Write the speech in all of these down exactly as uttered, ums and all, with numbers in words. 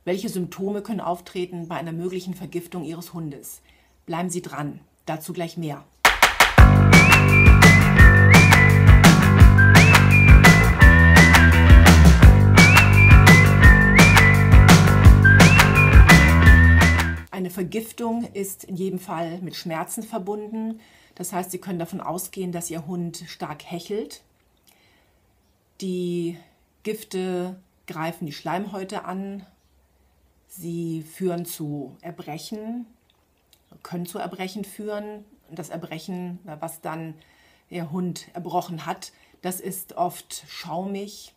Welche Symptome können auftreten bei einer möglichen Vergiftung Ihres Hundes? Bleiben Sie dran, dazu gleich mehr. Eine Vergiftung ist in jedem Fall mit Schmerzen verbunden. Das heißt, Sie können davon ausgehen, dass Ihr Hund stark hechelt. Die Gifte greifen die Schleimhäute an. Sie führen zu Erbrechen, können zu Erbrechen führen. Das Erbrechen, was dann Ihr Hund erbrochen hat, das ist oft schaumig.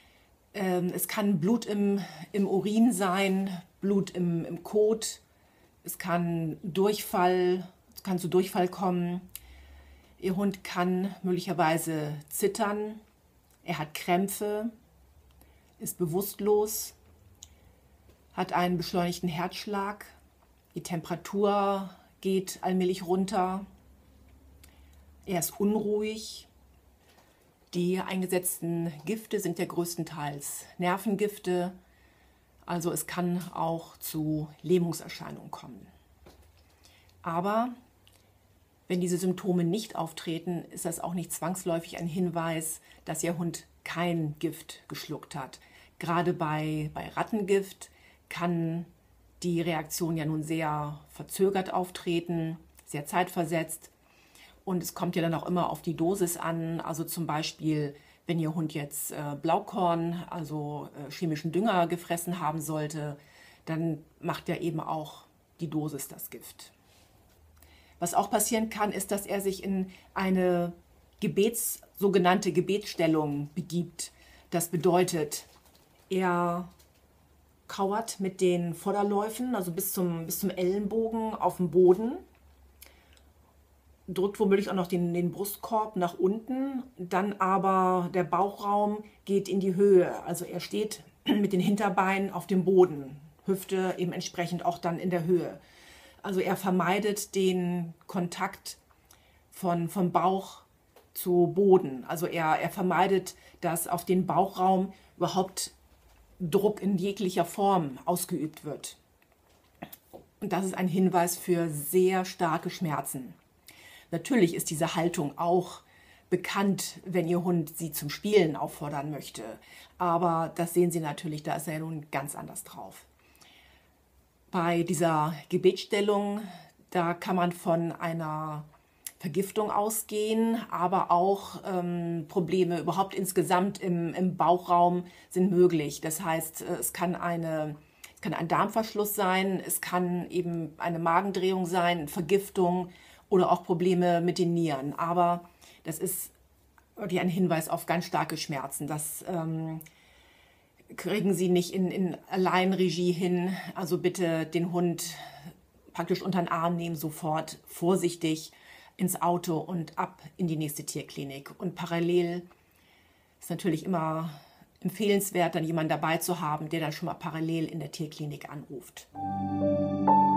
Es kann Blut im, im Urin sein, Blut im, im Kot. Es kann Durchfall, es kann zu Durchfall kommen. Ihr Hund kann möglicherweise zittern. Er hat Krämpfe, ist bewusstlos, hat einen beschleunigten Herzschlag. Die Temperatur geht allmählich runter. Er ist unruhig. Die eingesetzten Gifte sind ja größtenteils Nervengifte. Also es kann auch zu Lähmungserscheinungen kommen. Aber wenn diese Symptome nicht auftreten, ist das auch nicht zwangsläufig ein Hinweis, dass Ihr Hund kein Gift geschluckt hat. Gerade bei, bei Rattengift kann die Reaktion ja nun sehr verzögert auftreten, sehr zeitversetzt. Und es kommt ja dann auch immer auf die Dosis an. Also zum Beispiel, wenn Ihr Hund jetzt äh, Blaukorn, also äh, chemischen Dünger gefressen haben sollte, dann macht ja eben auch die Dosis das Gift. Was auch passieren kann, ist, dass er sich in eine Gebets, sogenannte Gebetsstellung begibt. Das bedeutet, er kauert mit den Vorderläufen, also bis zum, bis zum Ellenbogen auf dem Boden, drückt womöglich auch noch den, den Brustkorb nach unten, dann aber der Bauchraum geht in die Höhe. Also er steht mit den Hinterbeinen auf dem Boden, Hüfte eben entsprechend auch dann in der Höhe. Also er vermeidet den Kontakt von, vom Bauch zu Boden. Also er, er vermeidet, dass auf den Bauchraum überhaupt Druck in jeglicher Form ausgeübt wird. Und das ist ein Hinweis für sehr starke Schmerzen. Natürlich ist diese Haltung auch bekannt, wenn Ihr Hund Sie zum Spielen auffordern möchte. Aber das sehen Sie natürlich, da ist er ja nun ganz anders drauf. Bei dieser Gebetsstellung, da kann man von einer Vergiftung ausgehen, aber auch ähm, Probleme überhaupt insgesamt im, im Bauchraum sind möglich. Das heißt, es kann, eine, es kann ein Darmverschluss sein, es kann eben eine Magendrehung sein, Vergiftung oder auch Probleme mit den Nieren. Aber das ist wirklich ein Hinweis auf ganz starke Schmerzen. Das ähm, kriegen Sie nicht in, in Alleinregie hin. Also bitte den Hund praktisch unter den Arm nehmen, sofort vorsichtig ins Auto und ab in die nächste Tierklinik. Und parallel ist natürlich immer empfehlenswert, dann jemanden dabei zu haben, der dann schon mal parallel in der Tierklinik anruft.